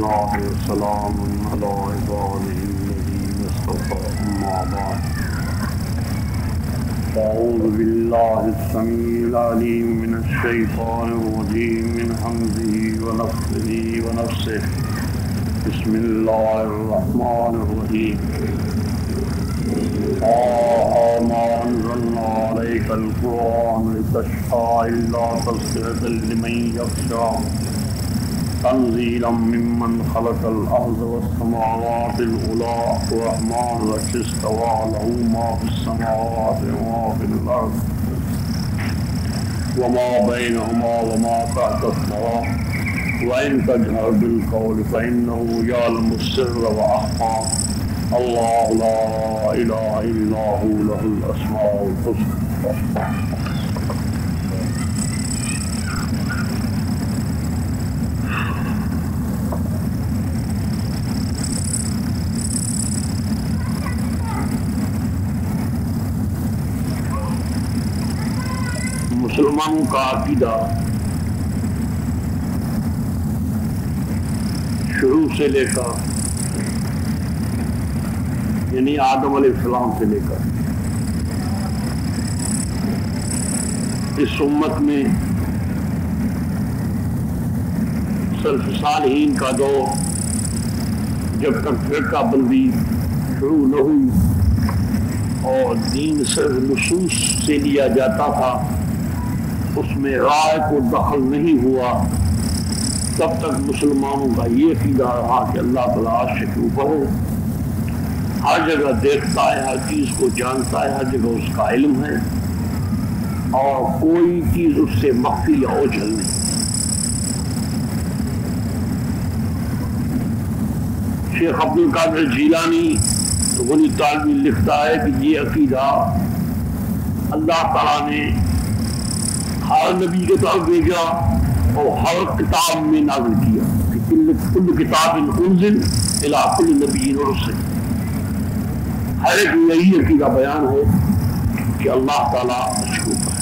الله وسلام على عباده الذين اصطفى أما بعد أعوذ بالله السميع العليم من الشيطان الرجيم من همزه ونفخه ونفسه بسم الله الرحمن الرحيم ما أنزلنا عليك القرآن لتشقى إلا تذكرة لمن يخشى تنزيلا ممن خلق الأرض والسماوات العلى الرحمن استوى له ما في السماوات وما في الأرض وما بينهما وما تحت الثرى وإن تجهر بالقول فإنه يعلم السر وأخفى الله لا إله إلا هو له الأسماء الحسنى. مسلمانوں کا عقیدہ شروع سے لے کر یعنی آدم علیہ السلام سے لے کر اس امت میں سلف صالحین کا دور جب تک فرقہ بندی شروع نہ ہوئی اور دین صرف نصوص سے لیا جاتا تھا، اس میں رائے کو دخل نہیں ہوا، تب تک مسلمانوں کا یہ عقیدہ رہا کہ اللہ تعالیٰ عرش کے اوپر ہے، ہر جگہ دیکھتا ہے، ہر چیز کو جانتا ہے، ہر جگہ اس کا علم ہے اور کوئی چیز اس سے مخفی یا اوجھل نہیں۔ شیخ عبد القادر جیلانی غنی طالبی لکھتا ہے کہ یہ عقیدہ اللہ تعالیٰ نے ہر نبی کے طرف بھیجا اور ہر کتاب میں نازل کیا کہ کل کتاب انزل الی کل نبی ورسول، ہر ایک میں یہی عقیدہ بیان ہے کہ اللہ تعالیٰ مشکور ہے۔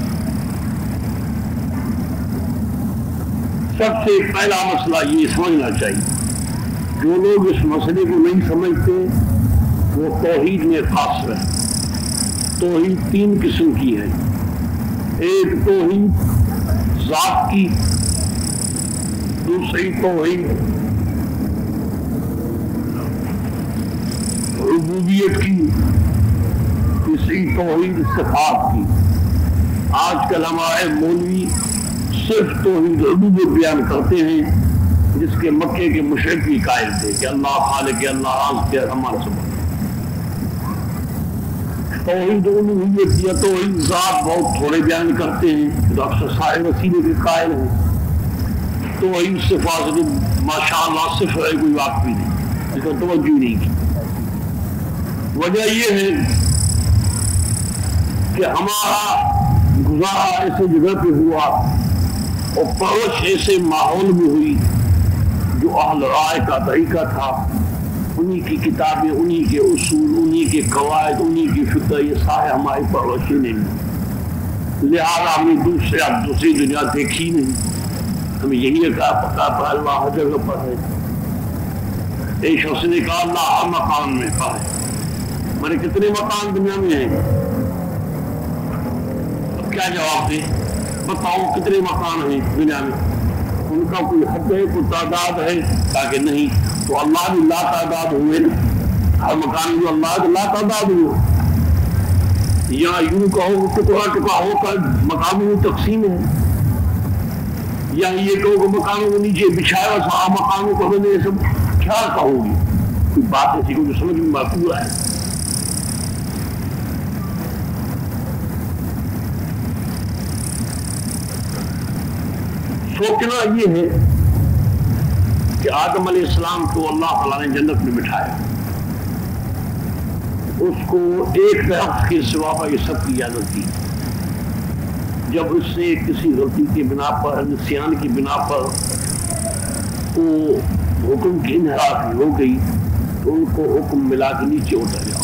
سب سے پہلا مسئلہ یہ سمجھنا چاہیے، جو لوگ اس مسئلے کو نہیں سمجھتے وہ توحید میں قاصر ہے۔ توحید تین قسم کی ہے، ایک توحید ذات کی، دوسری توحید ربوبیت کی، تیسری توحید صفات کی۔ آج کل ہمارے مولوی صرف توحید ربوبیت بیان کرتے ہیں، جس کے مکے کے مشرک بھی قائل تھے کہ اللہ خالق ہے، اللہ رازق ہے، ہمارا سب۔ توحید الوہیت یا توحید ذات بہت تھوڑے بیان کرتے ہیں، جو اکثر سارے وسیلے کے قائل ہیں۔ توحید صفات ماشاءاللہ صفر ہے، کوئی واقعی نہیں، اس کو توجہ نہیں کی۔ وجہ یہ ہے کہ ہمارا گزارا ایسے جگہ پہ ہوا اور پرورش ایسے ماحول میں ہوئی جو اہل رائے کا طریقہ تھا، انہی کی کتابیں، انہی کے اصول، انہی کے قواعد، انہی کی فقہ، یہ سارے ہماری پرورشی نہیں، لہذا ہم نے دوسری دنیا دیکھی نہیں، ہمیں یہی پتا تھا اللہ ہر جگہ پر ہے۔ ایک شخص نے کہا اللہ ہر مقام میں پر ہے۔ میں نے کتنے مکان دنیا میں ہیں؟ اب کیا جواب دیں؟ بتاؤ کتنے مکان ہیں دنیا میں؟ ان کا کوئی حد ہے، کوئی تعداد ہے؟ تاکہ نہیں، تو اللہ بھی لا تعداد ہوئے نا، ہر مکان جو اللہ ہے لا تعداد ہوئے، یا یوں کہو ٹکڑا ٹکڑا ہو کر مقاموں میں تقسیم ہے، یا یہ کہو کہ مکانوں کو نیچے بچھایا ہوا مکانوں کو ہمیں یہ سب کیا کہو گی؟ کوئی بات ایسی کو جو سمجھ میں مقبول ہے۔ سوچنا یہ ہے کہ آدم علیہ السلام کو اللہ تعالیٰ نے جنت میں بٹھایا، اس کو ایک درخت کے سوا پر یہ سب کی اجازت دی۔ جب اس سے کسی غلطی کی بنا پر، نسیان کی بنا پر وہ حکم کی انحرافی ہو گئی تو ان کو حکم ملا کے نیچے اتر جاؤ۔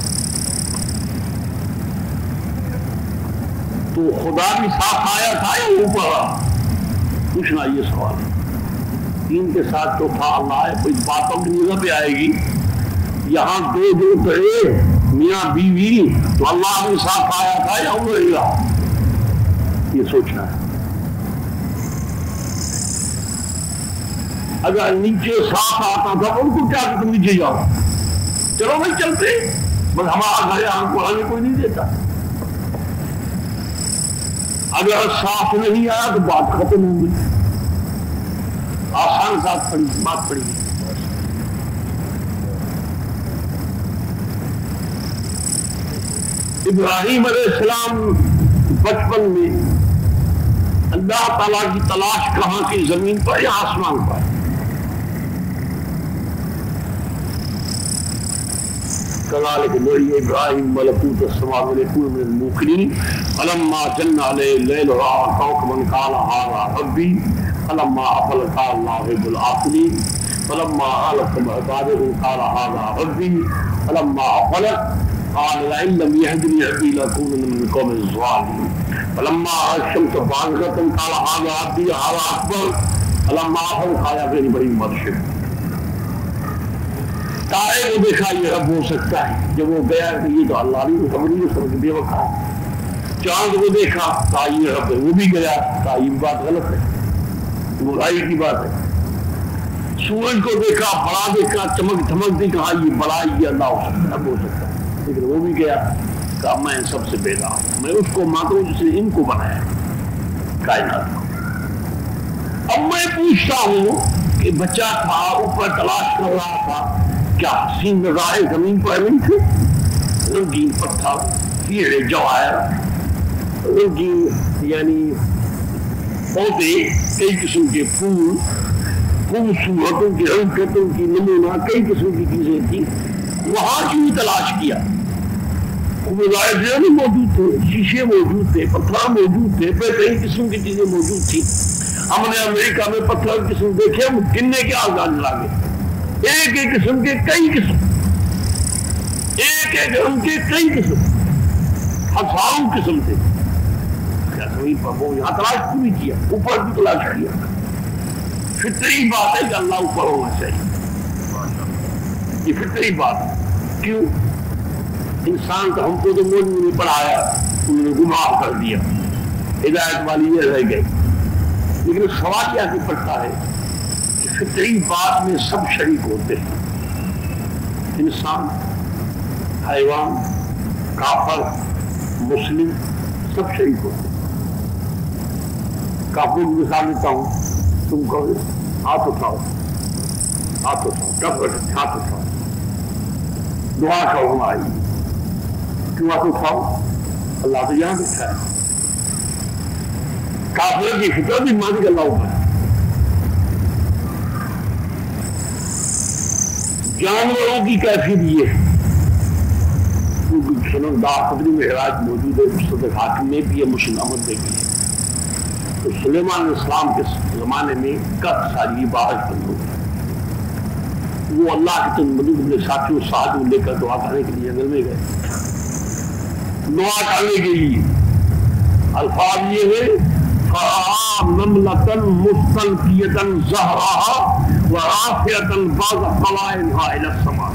تو خدا بھی ساتھ آیا تھا یا اوپر؟ پوچھنا یہ سوال ہے۔ تین کے ساتھ چوتھا اللہ ہے. کوئی باتوں کی نظر پہ آئے گی. یہاں دو جو تھے میاں بیوی تو اللہ کے ساتھ آیا تھا یا وہ رہے گا, یہ سوچنا ہے. اگر نیچے ساتھ آتا تھا ان کو کیا کہ تم نیچے جاؤ, چلو بھائی چلتے, بس ہمارا گھر ہم کو آنے کوئی نہیں دیتا. اگر ساتھ نہیں آیا تو بات ختم ہو گئی. آسان ساتھ پڑی بات پڑی. ابراہیم علیہ السلام بچپن میں اللہ تعالیٰ کی تلاش کہاں کی, زمین پر یا آسمان پر؟ كذلك نري إبراهيم ملكوت السماوات والأرض من الموقنين فلما جن عليه الليل رأى كوكبا قال هذا ربي فلما أفل قال لا أحب الآفلين فلما أهلك عباده قال هذا ربي فلما أفل قال لئن لم يهدني ربي لأكونن من القوم الظالمين فلما رأى الشمس بازغة قال هذا ربي هذا أكبر فلما أفل قال يا بني إبراهيم مرشد. تارے کو دیکھا یہ رب ہو سکتا ہے, جب وہ گیا کہ یہ تو اللہ نہیں خبر نہیں سمجھ بے وقع. چاند کو دیکھا کہا یہ رب ہے, وہ بھی گیا کہا یہ بات غلط ہے, برائی کی بات ہے. سورج کو دیکھا بڑا دیکھا چمک دھمک دی, کہا یہ بڑا یہ اللہ ہو سکتا ہے, رب ہو سکتا ہے, لیکن وہ بھی گیا کہا میں سب سے بیدار ہوں, میں اس کو مانتا ہوں جس نے ان کو بنایا کائنات کو. اب میں پوچھتا ہوں کہ بچہ تھا اوپر تلاش کر رہا تھا, کیا حسین نظارے زمین پر نہیں تھے؟ رنگین پتھر, ہیرے جواہر, رنگین یعنی پودے, کئی قسم کے پھول, خوبصورتوں کی حرکتوں کی نمونہ, کئی قسم کی چیزیں تھیں. وہاں کیوں تلاش کیا؟ نظارے موجود تھے, شیشے موجود تھے, پتھر موجود تھے, کئی قسم کی چیزیں موجود تھیں. ہم نے امریکہ میں پتھر قسم دیکھے, ہم گننے کے آزاد لاگے, ایک ایک قسم کے کئی قسم, ایک ایک قسم کے کئی قسم, ہزاروں قسم تھے. کیا سبھی پر وہ یہاں تلاش بھی کیا, اوپر بھی تلاش کیا. فطری بات ہے کہ اللہ اوپر ہونا چاہیے, یہ فطری بات ہے. کیوں؟ انسان تو ہم کو تو مولوی نے پڑھایا, انہوں نے گمراہ کر دیا, ہدایت والی یہ رہ گئی. لیکن سوال کیا کہ پڑتا ہے کہ فطری بات میں سب شریک ہوتے ہیں, انسان, حیوان, کافر, مسلم, سب شریک ہوتے ہیں. کافر کی مثال دیتا ہوں, تم کہو ہاتھ اٹھاؤ, ہاتھ اٹھاؤ, کب ہاتھ اٹھاؤ, دعا کرو ہماری. کیوں ہاتھ اٹھاؤ؟ اللہ تو یہاں بیٹھا ہے. کافر کی فطرت بھی مان کے اللہ اوپر ہے. جانوروں کی کیفیت یہ ہے, کیونکہ سنندار قدری میں معراج موجود ہے, مستدرک حاکم میں بھی ہے, مسند احمد میں بھی ہے. تو سلیمان علیہ السلام کے زمانے میں کب ساری باہر بند ہو گئی. وہ اللہ کے چند مدد اپنے ساتھیوں ساتھ لے کر دعا کرنے کے لیے جنگل میں گئے. دعا کرنے کے لیے الفاظ یہ ہے فَرَآ نَمْلَةً مُسْتَلْقِيَةً زَهْرَهَا وَرَافِعَةً بَعْضَ قَوَائِمِهَا إِلَى السَّمَاءِ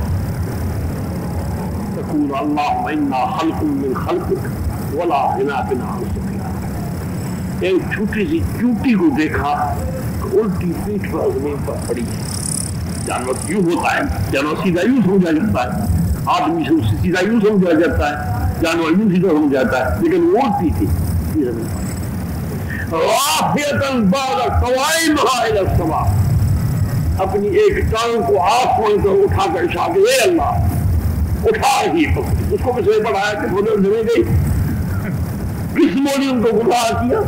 تَقُولُ اللَّهُمَّ إِنَّا خَلْقٌ مِّنْ خَلْقِكَ وَلَا غِنَىٰ بِنَا عَنْ سُبْحَانَكَ. ایک چھوٹی سی چونٹی کو دیکھا کہ الٹی پیٹھ پر زمین پر پڑی ہے. جانور یوں ہوتا ہے, جانور سیدھا یوں سمجھا جاتا ہے, آدمی سے سیدھا یوں سمجھا جاتا ہے, جانور یوں سیدھا سمجھ جاتا ہے, لیکن وہ الٹی تھی زمین پر. رافعۃ بعض قوائمها الى السماء, اپنی ایک ٹانگ کو آسمان کو اٹھا کر اشارہ کہ اے اللہ اٹھا رہی ہے. اس کو کس نے پڑھایا کہ وہ زمین گئی, کس مولی ان کو گمراہ کیا.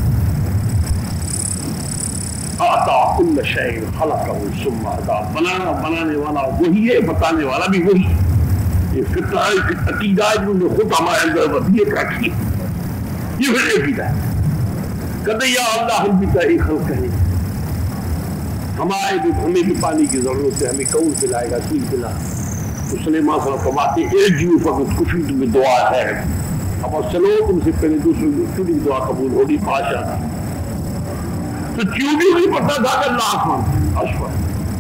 آتا کل شیء خلقہ ثم ہدیٰ, بنانے والا وہی ہے, بتانے والا بھی وہی ہے. یہ فطرہ عقیدہ نے خود ہمارے اندر وضعیت رکھی, یہ پھر عقیدہ ہے. کہتے یا اللہ ہم بھی تیری خلق ہیں, ہمارے بھی ہمیں بھی پانی کی ضرورت ہے, ہمیں کون پلائے گا, تین پلا. تو سلیمان صلی اللہ علیہ وسلم فرماتے ایک جیو فقط کچھ بھی تمہیں دعا ہے, اب چلو تم سے پہلے دوسری کی دعا قبول ہوگی. بادشاہ تھا, تو چیونٹی بھی پتا تھا کہ اللہ آسمان اشفر.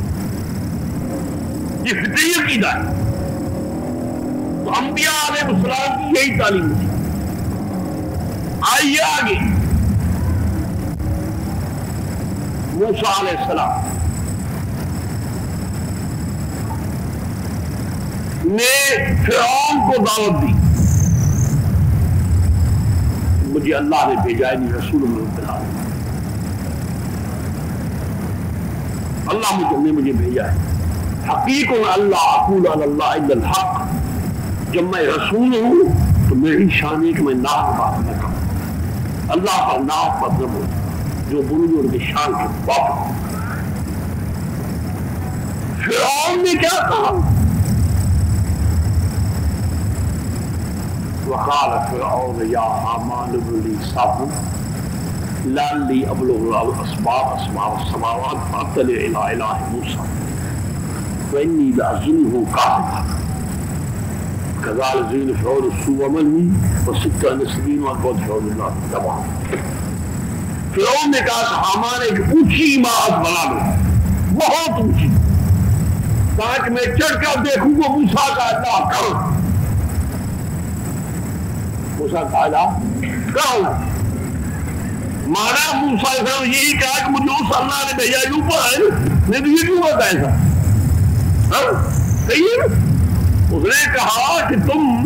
یہ فطری عقیدہ ہے. تو انبیاء علیہ السلام کی یہی تعلیم تھی. آئیے آگے موسیٰ علیہ السلام نے فرعون کو دعوت دی. مجھے اللہ نے بھیجا ہے رسول اللہ. اللہ مجھے بھیجا ہے. حقیق اللہ اقول علی اللہ الا الحق. جب میں رسول ہوں تو میری شان ہے کہ میں ناحق بات نہ کروں. اللہ کا ناحق مطلب ہو جو بزرگ کی شان کے باپ. فرعون نے کیا کہا؟ وقال فرعون یا حامان ابن لی صرحا لعلی ابلغ اسباب السماوات فاطلع الی الہ موسیٰ وانی لأظنہ کاذبا كذلك زين فرعون السوء عمله وست نسلين وقد فرعون الله تبعا. فرعون نے کہا کہ حامان ایک اونچی عمارت بنا دو بہت اونچی تاکہ میں چڑھ کر دیکھوں گا موسیٰ کا اللہ کہاں. موسیٰ کا اللہ کہاں؟ مانا موسیٰ علیہ السلام یہی کہا کہ مجھے اس اللہ نے بھیجا جو اوپر ہے. نہیں تو یہ کیوں ہوتا ایسا؟ صحیح ہے. اس نے کہا کہ تم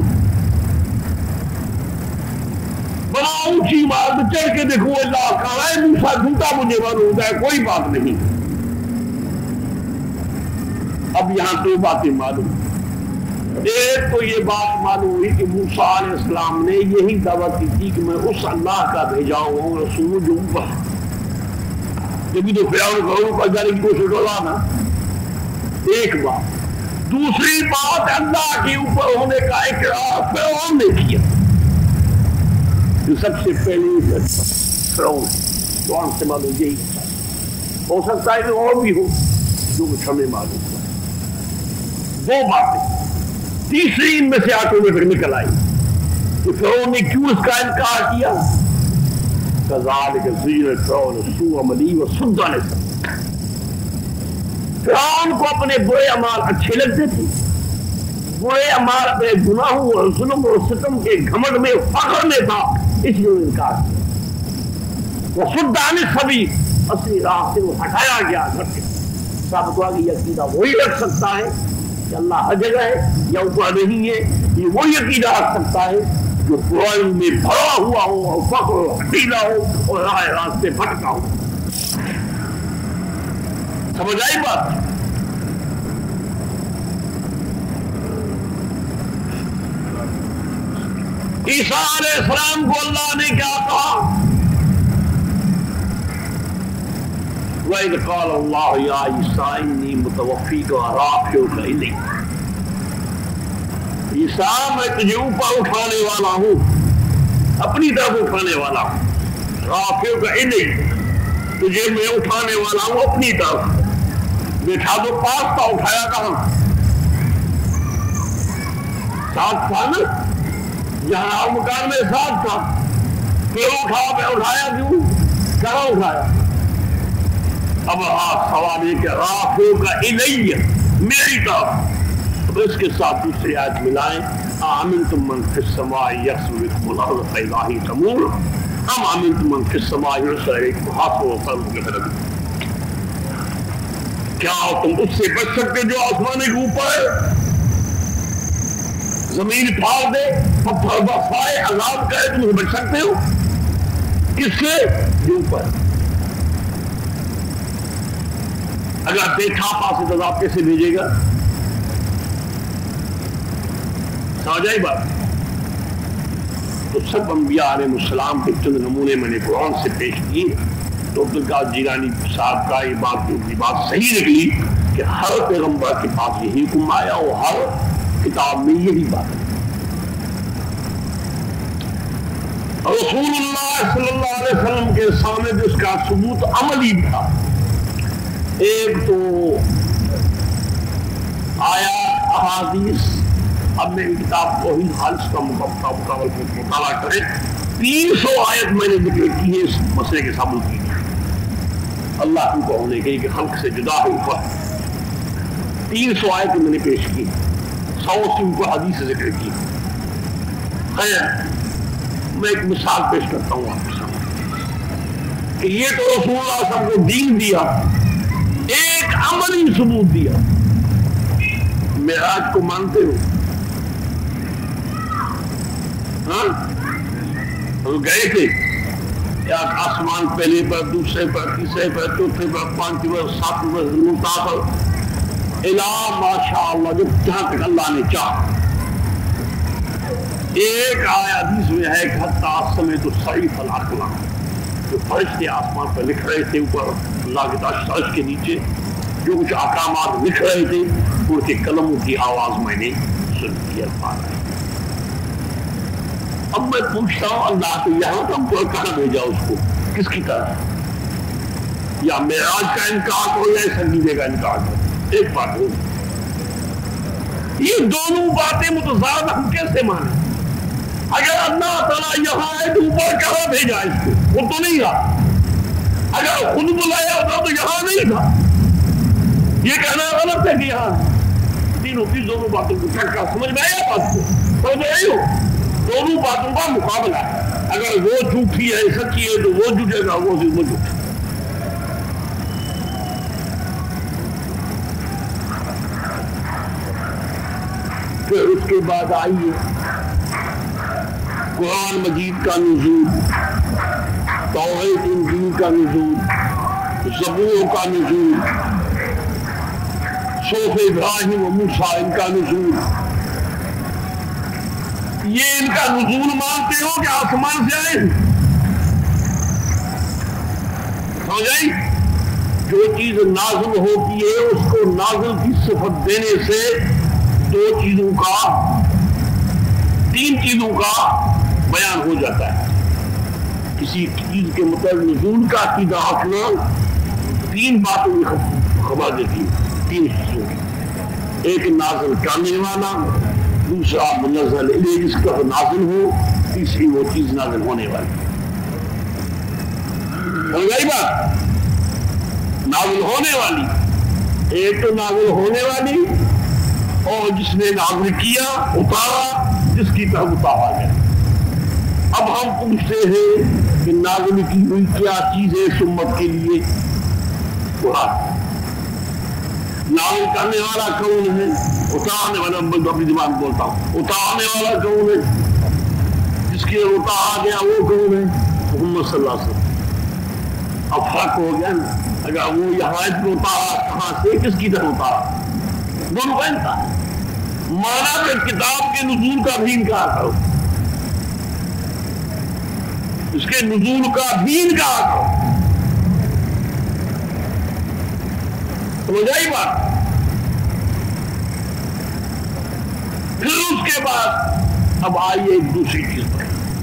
بڑا اونچی عمارت چڑھ کے دیکھو اللہ کہاں ہے. موسیٰ جھوٹا مجھے معلوم ہوتا ہے کوئی بات نہیں. اب یہاں دو باتیں معلوم. ایک تو یہ بات معلوم ہوئی کہ موسیٰ علیہ السلام نے یہی دعوت کی تھی کہ میں اس اللہ کا بھیجا ہوں رسول جو اوپر ہے. جبھی تو فرعون کو جانے کی کوشش کروا نا. ایک بات. دوسری بات اللہ کے اوپر ہونے کا اقرار فرعون نے کیا. جو سب سے پہلے فرعون قرآن سے معلوم یہی ہو سکتا ہے کہ اور بھی ہو جو کچھ ہمیں معلوم ہو. دو باتیں. تیسری ان میں سے آٹومیٹک نکل آئی کہ فرعون نے کیوں اس کا انکار کیا. کذالک زین فرعون سوء عمله وصد عن السبیل. فرعون کو اپنے برے اعمال اچھے لگتے تھے. برے اعمال اپنے گناہوں اور ظلم اور ستم کے گھمنڈ میں فخر میں تھا اس لیے انکار کیا. وصد عن السبیل اصلی راہ سے وہ ہٹایا گیا. گھر کے ثابت ہوا کہ یہ عقیدہ وہی رکھ سکتا ہے کہ اللہ ہر جگہ ہے یا اوپر نہیں ہے. یہ وہی عقیدہ رکھ سکتا ہے جو قرآن میں بھرا ہوا ہو اور فخر و حقیقہ ہو اور راہ راستے بھٹکا ہو. سمجھ آئی بات؟ عیسیٰ علیہ السلام کو اللہ نے کیا کہا؟ وَإِذْ قَالَ اللَّهُ يَا عِيسَىٰ إِنِّي مُتَوَفِّيكَ وَرَافِعُكَ إِلَيَّ. عیسیٰ میں تجھے اوپر اٹھانے والا ہوں اپنی طرف اٹھانے والا ہوں. رافعُكَ إِلَيَّ تجھے میں اٹھانے والا ہوں اپنی طرف. بیٹھا تو پاس تھا اٹھایا کہاں؟ ساتھ تھا نا. جہاں مکان میں ساتھ تھا. پھر اٹھایا کیوں؟ کہاں اٹھایا؟ اب سوال یہ کہ رافعُكَ إِلَيَّ میری طرف. اب اس کے ساتھ دوسری آیت ملائیں. آمنتم من فی السماء یخسف بکم الارض فاذا ہی تمور ام آمنتم من فی السماء یرسل علیکم حاصبا وقرب. کیا تم اس سے بچ سکتے جو آسمان کے اوپر ہے؟ زمین پھاڑ دے پتھر برسائے عذاب کرے تم بچ سکتے ہو؟ کس سے؟ جو اوپر. اگر دیکھا پاس عذاب کیسے بھیجے گا؟ سمجھ آئی بات؟ تو سب انبیاء علیہ السلام کے چند نمونے میں نے قرآن سے پیش کیے. تو عبدالقادر جیلانی صاحب کا یہ بات صحیح نکلی کہ ہر پیغمبر کے پاس یہی حکم آیا اور ہر کتاب میں یہی بات ہے. رسول اللہ صلی اللہ علیہ وسلم کے سامنے جس کا ثبوت عملی تھا. ایک تو آیا احادیث. اب میری کتاب توحید خالص کا مکمل مطالعہ کریں. 300 آیت میں نے ذکر کی ہے اس مسئلے کے ثابت کی. اللہ کو ہونے کے کہ خلق سے جدا ہے اوپر. 300 آیتیں میں نے پیش کی, 100 سے اوپر حدیث ذکر کی. خیر میں ایک مثال پیش کرتا ہوں آپ کے سامنے کہ یہ تو رسول اللہ صلی اللہ علیہ وسلم کو دین دیا, ایک عملی ثبوت دیا. معراج کو مانتے ہو؟ ہاں گئے تھے آسمان پہلے پر, دوسرے پر, تیسرے پر, چوتھے پر, پانچویں پر, ساتویں پر, منتہا پر, الا ماشاء اللہ جب جہاں تک اللہ نے چاہا. ایک حدیث میں ہے کہ حتیٰ سمیت الصیف الاقلام, جو فرشتے آسمان پر لکھ رہے تھے اوپر اللہ کے عرش کے نیچے جو کچھ احکامات لکھ رہے تھے ان کے قلموں کی آواز میں نے سنی ہے. اب میں پوچھتا ہوں اللہ کو یہاں تم کو کہاں بھیجا اس کو, کس کی طرح؟ یا معراج کا انکار ہو یا سنجیدے کا انکار ہو, ایک بات ہو. یہ دونوں باتیں متضاد ہم کیسے مانیں؟ اگر اللہ تعالیٰ یہاں ہے تو اوپر کہاں بھیجا اس کو؟ وہ تو نہیں تھا. اگر خود بلایا ہوتا تو یہاں نہیں تھا. یہ کہنا غلط ہے کہ یہاں دونوں باتوں کو کیا سمجھ میں آیا؟ بات کو سمجھ میں آئی ہو؟ دونوں باتوں کا مقابلہ ہے. اگر وہ جھوٹی ہے سچی ہے تو وہ جھوٹے گا, وہ جھوٹے. پھر اس کے بعد آئیے قرآن مجید کا نزول, توحید انجیل کا نزول, زبور کا نزول, صحف ابراہیم و موسیٰ ان کا نزول. یہ ان کا نزول مانتے ہو کہ آسمان سے آئے؟ سمجھ آئی؟ جو چیز نازل ہوتی ہے اس کو نازل کی صفت دینے سے تین چیزوں کا بیان ہو جاتا ہے. کسی چیز کے مطلب نزول کا عقیدہ رکھنا 3 باتوں کی خبر دیتی ہے, 3 چیزوں کی. ایک نازل کرنے والا, دوسرا منزل الیہ جس کا نازل ہو, تیسری وہ چیز نازل ہونے والی. سمجھ بات؟ نازل ہونے والی, ایک تو نازل ہونے والی اور جس نے نازل کیا اتارا, جس کی طرف اتارا گیا. اب ہم پوچھتے ہیں کہ نازل کی ہوئی کیا چیز ہے اس امت کے لیے؟ قرآن. نازل کرنے والا کون ہے؟ اتارنے والا, اپنی زبان بولتا ہوں, اتارنے والا کون ہے؟ جس کے اتارا گیا وہ کون ہے؟ محمد صلی اللہ علیہ وسلم. اب فرق ہو گیا نا, اگر وہ یہاں اتارا کہاں سے, کس کی طرف اتارا, دونوں پہنتا ہے. مانا کہ کتاب کے نزول کا بھی انکار کرو, اس کے نزول کا بھی انکار کرو. سمجھ آئی بات؟ پھر اس کے بعد اب آئیے ایک دوسری چیز پر.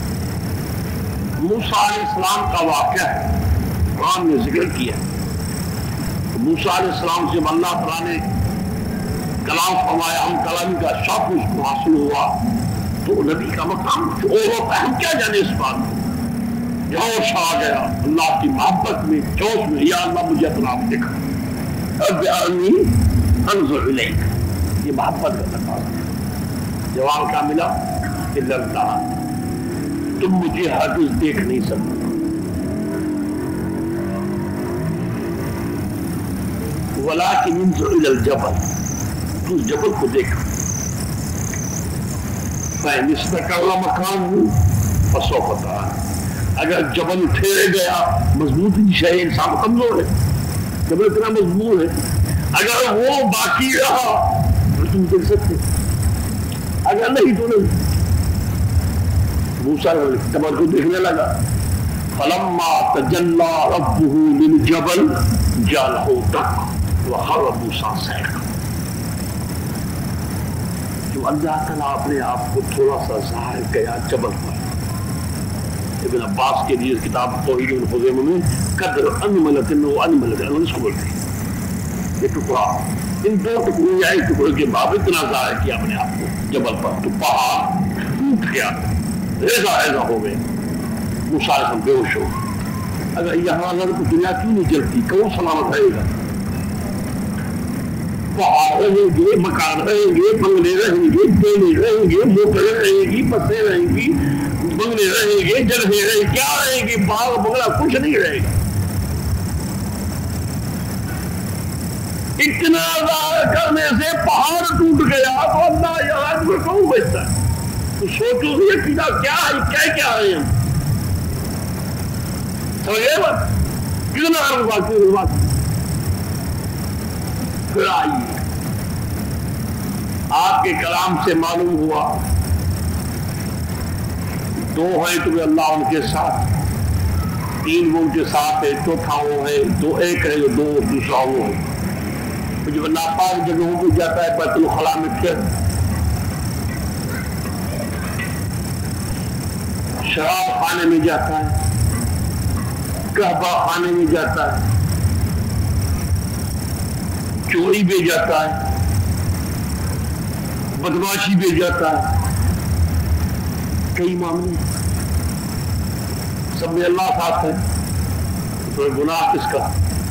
موسیٰ علیہ السلام کا واقعہ ہے, قرآن نے ذکر کیا. موسیٰ علیہ السلام سے اللہ تعالیٰ نے کلام فرمایا, ہم کلامی کا شوق اس کو حاصل ہوا تو نبی کا مقام اور ہوتا ہے. ہم کیا جانے اس بات کو؟ جوش آ گیا اللہ کی محبت میں, جوش میں, یا اللہ مجھے اپنا آپ دکھا, رب ارنی انظر الیک. یہ محبت کا تقاضا. جواب کیا ملا؟ الا اللہ, تم مجھے ہرگز دیکھ نہیں سکتے. ولکن انظر الی الجبل, تو اس جبل کو دیکھ. فإن استقر مکانہ فسوف ترانی. اگر جبل ٹھہر گیا, مضبوط ہے, انسان کمزور ہے, جبل اتنا مضبوط ہے, اگر وہ باقی رہا تو تم دیکھ سکتے, اگر نہیں تو نہیں. موسیٰ جبل کو دیکھنے لگا. فلما تجلی ربہ للجبل جعلہ دکا وخر موسیٰ صعقا. جو اللہ تعالیٰ اپنے آپ کو تھوڑا سا ظاہر کیا جبل پر. ابن عباس کے لیے کتاب توحید الخزیمہ میں قدر انملت و انملت اس کو بولتے ہیں. یہ ٹکڑا, ان 2 ٹکڑے یا ایک ٹکڑے کے بعد اتنا ظاہر کیا اپنے آپ کو جبل پر تو پہاڑ ٹوٹ گیا, ریزہ ریزہ ہو گئے. موسیٰ علیہ السلام بے ہوش ہو. اگر یہاں اگر دنیا کیوں نہیں چلتی؟ کون سلامت رہے گا؟ پہاڑ رہیں گے، مکان رہیں گے، بنگلے رہیں گے، ٹرینیں رہیں گے، موٹریں رہیں گی، بسیں رہیں گی، بنگلے رہیں گے، جلسے رہیں گے، کیا رہیں گے؟ باغ بنگلہ کچھ نہیں رہے گا۔ اتنا ظاہر کرنے سے پہاڑ ٹوٹ گیا تو اللہ یہاں کو کون بچتا ہے؟ تو سوچو یہ عقیدہ کیا ہے، کیا رہے ہم سمجھے بات کتنا بات۔ پھر آئیے آپ کے کلام سے معلوم ہوا دو ہیں تو اللہ ان کے ساتھ، تین وہ ان کے ساتھ ہے، چوتھا وہ ہے، دو ایک ہے دو دوسرا وہ ہے۔ جب ناپاک جگہوں پہ جاتا ہے بیت الخلاء میں، پھر شراب خانے میں جاتا ہے، کعبہ خانے میں جاتا ہے، چوری پہ جاتا ہے، بدماشی پہ جاتا ہے، کئی معاملے سب میں اللہ ساتھ ہے، تو گناہ کس کا؟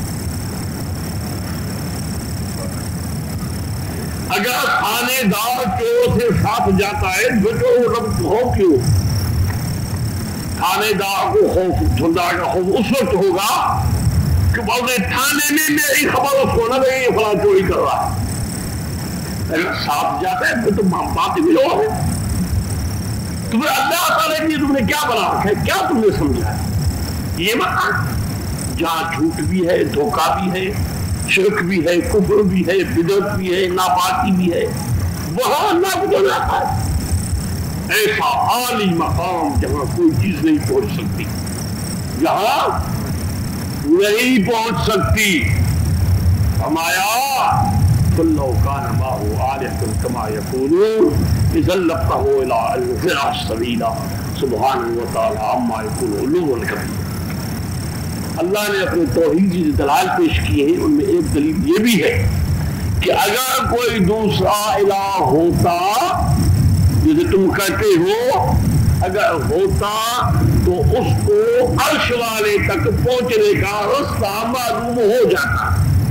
اگر خانے دار چوروں سے ساتھ جاتا ہے تو رب ہو کیوں؟ تھانے دار کو خوف، جھندار کا خوف اس وقت ہوگا کہ بولے تھانے میں میری خبر اس کو نہ دے یہ فلاں چوری کر رہا ہے۔ اگر ساتھ جاتا ہے پھر تو بات بھی لو ہے، تمہیں اللہ تعالیٰ نے تم نے کیا بنا رکھا ہے، کیا تم نے سمجھا ہے؟ یہ بات جہاں جھوٹ بھی ہے، دھوکہ بھی ہے، شرک بھی ہے، کفر بھی ہے، بدعت بھی ہے، ناپاکی بھی ہے، وہاں اللہ کو جاتا ہے۔ ایسا عالی مقام جہاں کوئی چیز نہیں پہنچ سکتی، جہاں نہیں پہنچ سکتی۔ فرمایا قل لو كان معه آلهة كما يقولون إذا لابتغوا إلى العرش سبيلا سبحانه وتعالى عما يقولون علوا كبيرا۔ اللہ نے اپنے توحید کی دلائل پیش کی ہیں، ان میں ایک دلیل یہ بھی ہے کہ اگر کوئی دوسرا الہ ہوتا جسے تم کہتے ہو، اگر ہوتا تو اس کو عرش والے تک پہنچنے کا راستہ معلوم ہو جاتا۔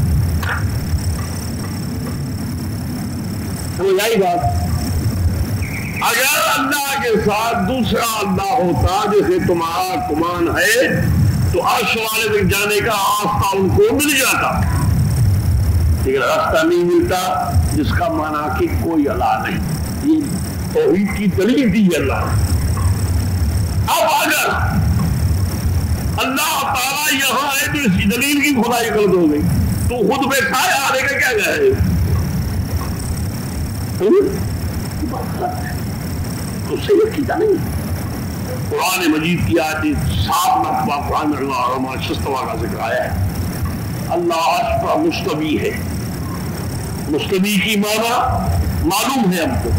سمجھ آئی بات؟ اگر اللہ کے ساتھ دوسرا اللہ ہوتا جیسے تمہارا گمان ہے تو عرش والے تک جانے کا راستہ ان کو مل جاتا، لیکن راستہ نہیں ملتا، جس کا معنی کہ کوئی الہ نہیں۔ یہ توحید کی دلیل دی ہے اللہ نے۔ اب اگر اللہ تعالیٰ یہاں ہے تو اس دلیل کی خدائی غلط ہو گئی، تو خود بیٹھا ہے، آنے کا کیا گیا ہے؟ تو صحیح عقیدہ نہیں۔ قرآن مجید کی آیت 7 مرتبہ قرآن میں علامہ شستوا کا ذکر آیا ہے۔ اللہ عرش پر مستوی ہے، مستوی کی معنی معلوم ہے ہم کو۔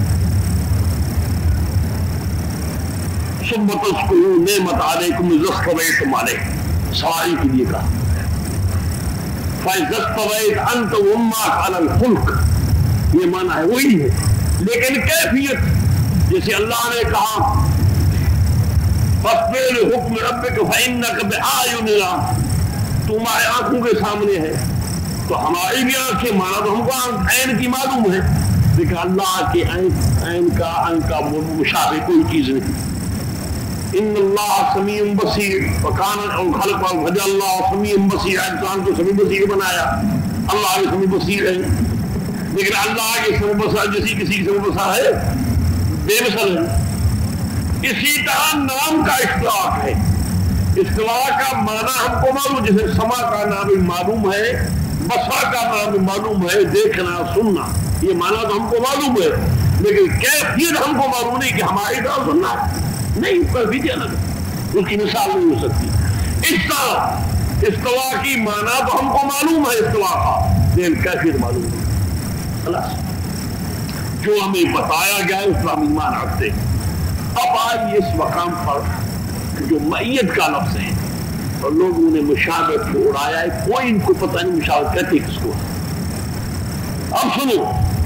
ثم تذکروا نعمت علیکم اذ استویتم علیہ، سواری کے لیے کہا فَإِذَا اسْتَوَيْتَ أَنْتَ وَأُمَّكَ عَلَى الْفُلْكِ، یہ معنی ہے وہی ہے، لیکن کیفیت جیسے اللہ نے کہا فَاصْبِرْ لِحُکْمِ رَبِّكَ فَإِنَّكَ بِأَعْیُنِنَا، تمہارے آنکھوں کے سامنے ہے، تو ہماری بھی آنکھیں مانا تو ہم کو عین کی معلوم ہے، لیکن اللہ کے عین کا مشابہ کوئی چیز نہیں۔ ان اللہ سمیع بصیر وکان خلق وجعل اللہ سمیع بصیر، انسان کو سمیع بصیر بنایا، اللہ بھی سمیع بصیر ہے، لیکن اللہ کے سمیع بصیر جیسی کسی کی سمیع بصیر ہے بے مثل ہے۔ اسی طرح نام کا اشتراک ہے، استواء کا معنی ہم کو معلوم، جیسے سما کا نام بھی معلوم ہے، بصر کا نام بھی معلوم ہے، دیکھنا سننا، یہ معنی تو ہم کو معلوم ہے، لیکن کیفیت ہم کو معلوم نہیں کہ ہماری طرح سننا نہیں، پر بھی الگ اس کی مثال نہیں ہو سکتی۔ اس طرح استواء کی معنی تو ہم کو معلوم ہے استواء کا، لیکن کیفیت معلوم نہیں، خلاص جو ہمیں بتایا گیا ہے اس پر ہم ایمان رکھتے ہیں۔ اب آئیے اس مقام پر کہ جو معیت کا لفظ ہے اور لوگوں نے مشابہت کو اڑایا ہے، کوئی ان کو پتہ نہیں مشابہت کہتے کس کو۔ اب سنو،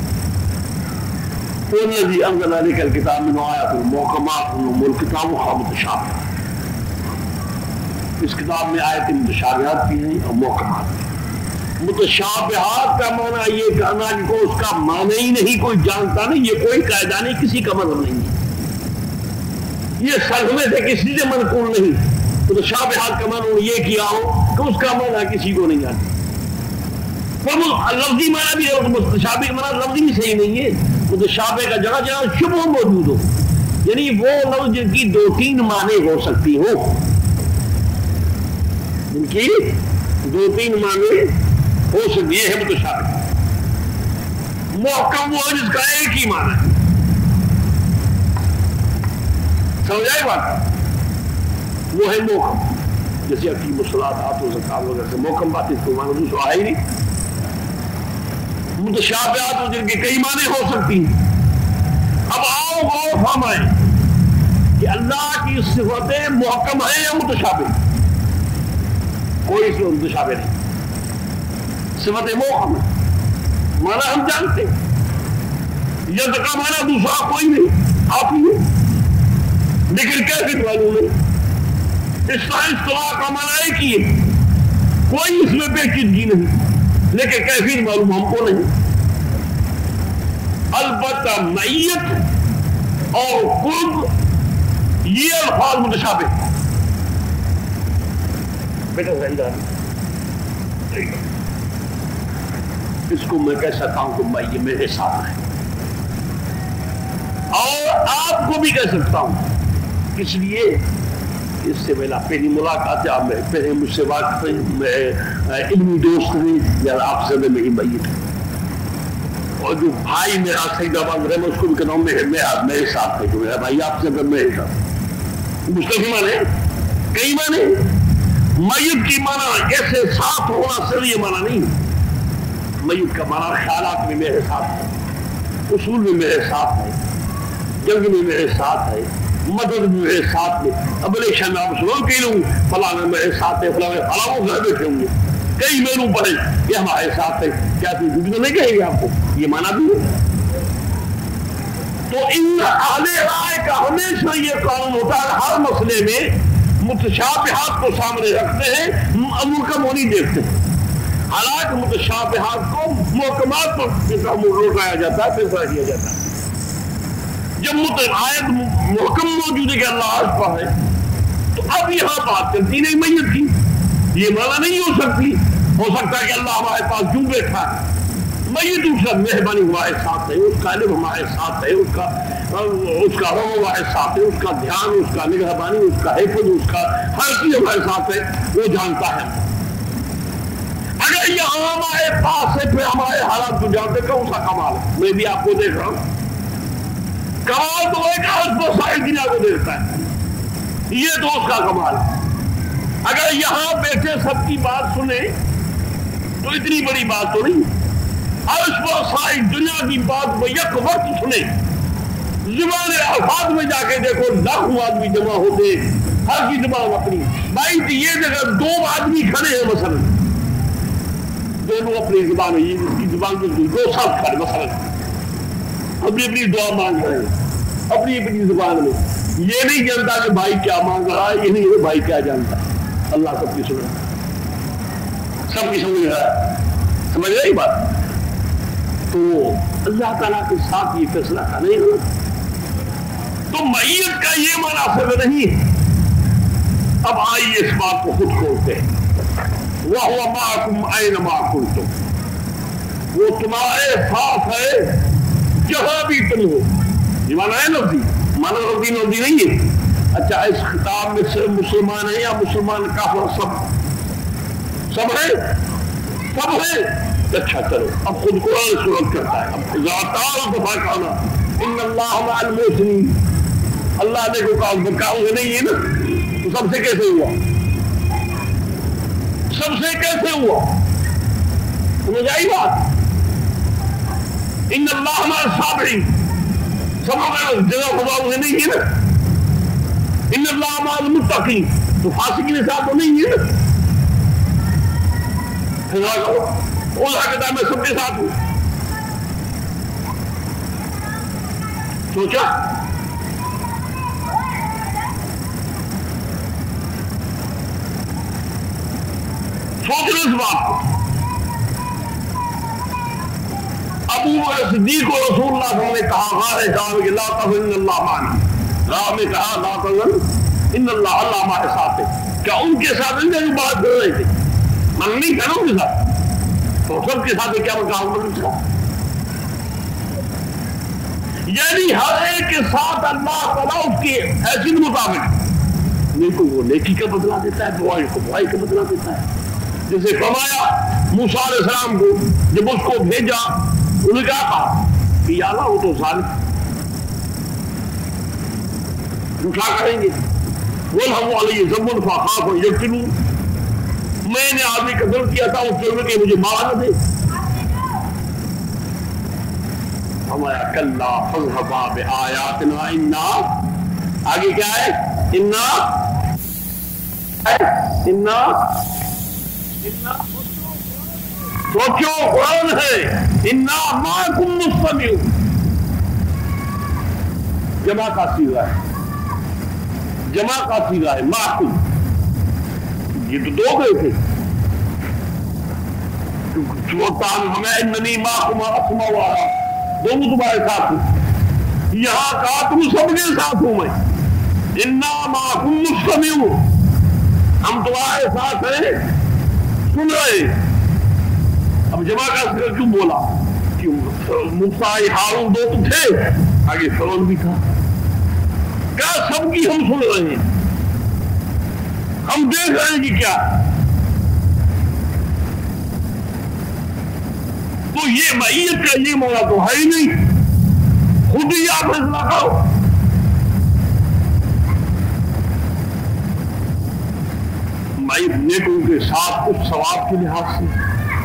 وَالَّذِي أَنزَلَ عَلَيْكَ الْكِتَابَ مِنْهُ آيَاتٌ مُحْكَمَاتٌ هُنَّ الْكِتَابُ وَأُخَرُ مُتَشَابِهَاتٌ، اس کتاب میں آیت متشابہات بھی ہیں اور محکمات بھی. متشابہات کا معنی یہ کہنا کہ اس کا معنی ہی نہیں کوئی جانتا نہیں، یہ کوئی قاعدہ نہیں، کسی کا مذہب نہیں ہے، یہ سلف میں سے کسی سے منقول نہیں. متشابہات کا معنی یہ کیا ہو کہ اس کا معنی کسی کو نہیں آتا. لفظی معنی بھی ہے، متشابہ معنی لفظی بھی صحیح نہیں ہے. متشابہ کا جگہ جگہ شبہ موجود ہو، یعنی وہ لفظ جن کی دو تین معنی ہو سکتی ہو، جن کی دو تین معنی ہو سکتی ہے متشابہ. محکم وہ ہے جس کا ایک ہی معنی ہے. سمجھ آئی بات؟ وہ ہے محکم، جیسے عقیم الصلاۃ آتو زکات وغیرہ سے محکم بات اس کو معنی دوسرا ہے ہی نہیں. متشابہات جن کے کئی معنی ہو سکتی ہیں. اب آؤ غور فرمائیں کہ اللہ کی صفتیں محکم ہیں یا متشابہ؟ کوئی اس میں متشابہ نہیں، صفت محکم ہے. معنی ہم جانتے ہیں، ید کا معنی دوسرا کوئی نہیں، آپ ہی ہے، لیکن کیسے معلوم نہیں. اصطلاح کا معنی ایک ہی ہے، کوئی اس میں پیچیدگی نہیں، لیکن کیفیت معلوم ہم کو نہیں. البتہ میت اور قرب یہ الفاظ متشابہ. بیٹا اس کو میں کہہ سکتا ہوں کہ میت میرے ساتھ ہے، اور آپ کو بھی کہہ سکتا ہوں. اس لیے اس سے میرا پہلی ملاقات ہے، آپ میں پہلے مجھ سے واقف ہیں، میں علمی دوست ہیں، یا آپ سے میں میری میت ہے. اور جو بھائی میرا سید آباد رہے، میں اس کو بھی کہتا ہوں میرے ساتھ ہے، جو میرا بھائی آپ سے میرے ساتھ. مستقیم مانے کئی مانے. میت کی معنی ایسے ساتھ ہونا صرف یہ معنی نہیں. میت کا معنی خیالات میں میرے ساتھ ہے، اصول میں میرے ساتھ ہے، جنگ میں میرے ساتھ ہے، مدد میں میرے ساتھ میں. اب الیکشن میں آپ سنو کئی لوگ فلاں میرے ساتھ ہے، فلاں فلاں گھر بیٹھے ہوں گے، کئی میروں پڑھے یہ ہمارے ساتھ ہے. کیا تم بھی تو نہیں کہیں گے آپ کو یہ مانا بھی ہے؟ تو ان اہل رائے کا ہمیشہ یہ قانون ہوتا ہے، ہر مسئلے میں متشابہات کو سامنے رکھتے ہیں، محکم وہ نہیں دیکھتے. حالانکہ متشابہات کو محکمات پر روکایا جاتا ہے، فیصلہ کیا جاتا ہے. جب آیت محکم موجود ہے کہ اللہ پر ہے، تو اب یہاں بات کرتی نہیں میت کی. یہ معنی نہیں ہو سکتی. ہو سکتا ہے کہ اللہ ہمارے پاس کیوں بیٹھا ہے، میت اس کا مہربانی ہمارے ساتھ ہے، اس کا علم ہمارے ساتھ ہے، اس کا رحم ہمارے ساتھ ہے، اس کا دھیان، اس کا نگہبانی، اس کا حفظ، اس کا ہر چیز ہمارے ساتھ ہے، وہ جانتا ہے. اگر یہ ہمارے پاس ہے پھر ہمارے حالات کو جانتے کون سا کمال ہے. میں بھی آپ کو دیکھ رہا ہوں، کمال تو ایک آج کو ساری دنیا کو دیکھتا ہے، یہ تو اس کا کمال ہے. اگر یہاں بیٹھے سب کی بات سنیں تو اتنی بڑی بات تو نہیں. عرش پر ساری دنیا کی بات وہ یک وقت سنیں. زبان الفاظ میں جا کے دیکھو، لاکھوں آدمی جمع ہوتے، ہر کی زبان اپنی. بھائی یہ جگہ دو آدمی کھڑے ہیں، مثلا دونوں اپنی زبان ہے، یہ اس کی زبان کے دو ساتھ کھڑے، مثلا اپنی اپنی دعا مانگ رہے ہیں اپنی اپنی زبان میں. یہ نہیں جانتا کہ بھائی کیا مانگ رہا ہے، یہ نہیں ہے بھائی کیا جانتا ہے. اللہ سب کی سن رہا ہے، سب کی سمجھ رہا ہے. سمجھ رہی بات؟ تو اللہ تعالیٰ کے ساتھ یہ فیصلہ کا نہیں ہونا. تو میت کا یہ مناسب نہیں. اب آئیے اس بات کو خود کھولتے ہیں. وَهُوَ مَعَكُمْ أَيْنَمَا كُنتُمْ، وہ تمہارے ساتھ ہے جہاں بھی تم ہو. یہ مانا ہے لفظی، مانا لفظی نہیں ہے. اچھا اس خطاب میں صرف مسلمان ہیں یا مسلمان کافر سب ہے؟ اچھا چلو اب خود قرآن صورت کرتا ہے. اب ذاتار دفاع کھانا ان اللہ مع المحسنین، اللہ نے کو کہا نہیں ہے نا، تو سب سے کیسے ہوا؟ سمجھ آئی بات؟ ان اللہ مع الصابرین، سب جگہ خدا اسے نہیں ہے نا. ان اللہ مع المتقین، تو فاسق کے ساتھ تو نہیں ہے نا. اللہ کہتا ہے میں سب کے ساتھ ہوں. سوچا سوچ لو اس بات کو. ابو بکر صدیق کو رسول اللہ صلی اللہ علیہ وسلم نے کہا غار کعبہ کہ لا تحزن ان اللہ معنا، راہ میں کہا لا تحزن ان اللہ اللہ ہمارے ساتھ ہے. کیا ان کے ساتھ ان کی بات کر رہے تھے؟ من نہیں تھا نا ان کے ساتھ، تو سب کے ساتھ کیا کہا ان کے ساتھ؟ یعنی ہر ایک کے ساتھ اللہ تعالیٰ اس کے حیثیت مطابق نیکو کو نیکی کا بدلہ دیتا ہے، دعائی کو دعائی کا بدلہ دیتا ہے. جیسے فرمایا موسیٰ علیہ السلام کو جب اس کو بھیجا انہوں نے کیا کہا کہ یا اللہ وہ تو ظالم کیا کریں گے، وَالْحَمُ عَلَيْهِ ذَنْبٌ فَأَخَافُ أَن يَقْتُلُونِ، میں نے آدمی قتل کیا تھا اس جرم کے مجھے معاف نہ دے. فرمایا کلا فاذهبا بآیاتنا انا، آگے کیا ہے انا سوچو قرآن ہے انا معکم مستمعون، جمع کا صیغہ ہے، جمع کا صیغہ ہے معکم. یہ تو دو گئے تھے ہمیں اننی معکم اسمع و ارى، دونوں تمہارے ساتھ ہوں. یہاں کہا تم سب کے ساتھ ہوں میں، انا معکم مستمعون، ہم تمہارے ساتھ ہیں سن رہے. اب جمع کا صیغہ کیوں بولا؟ کہ موسیٰ ہارون دو تو تھے، آگے فرعون بھی تھا. کیا سب کی ہم سن رہے ہیں، ہم دیکھ رہے ہیں کہ کیا. تو یہ معیت کا یہ مولا تو ہے ہی نہیں، خود ہی آپ فیصلہ کرو. معیت نیکوں کے ساتھ کچھ ثواب کے لحاظ سے،